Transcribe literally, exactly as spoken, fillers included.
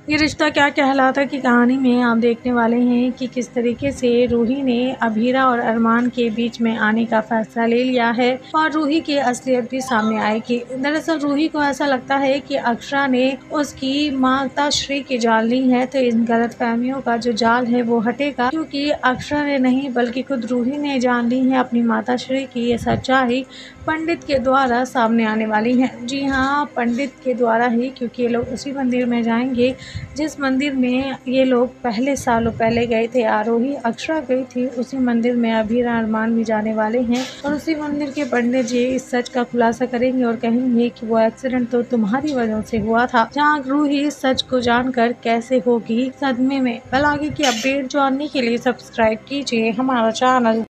ये रिश्ता क्या कहलाता की कहानी में आप देखने वाले हैं कि किस तरीके से रूही ने अभीरा और अरमान के बीच में आने का फैसला ले लिया है और रूही की असलियत भी सामने आएगी। दरअसल रूही को ऐसा लगता है कि अक्षरा ने उसकी माता श्री की जाल ली है, तो इन गलतफहमियों का जो जाल है वो हटेगा, क्योंकि अक्षरा ने नहीं बल्कि खुद रूही ने जान ली है अपनी माता श्री की ये सच्चाई पंडित के द्वारा सामने आने वाली है। जी हाँ, पंडित के द्वारा ही, क्योंकि ये लोग उसी मंदिर में जाएंगे जिस मंदिर में ये लोग पहले सालों पहले गए थे। आरोही अक्षरा गई थी, उसी मंदिर में अभीरा अरमान भी जाने वाले हैं और उसी मंदिर के पंडित जी इस सच का खुलासा करेंगे और कहेंगे कि वो एक्सीडेंट तो तुम्हारी वजह से हुआ था। जहाँ रूही इस सच को जानकर कैसे होगी सदमे में। कल आगे की अपडेट जानने के लिए सब्सक्राइब कीजिए हमारा चैनल।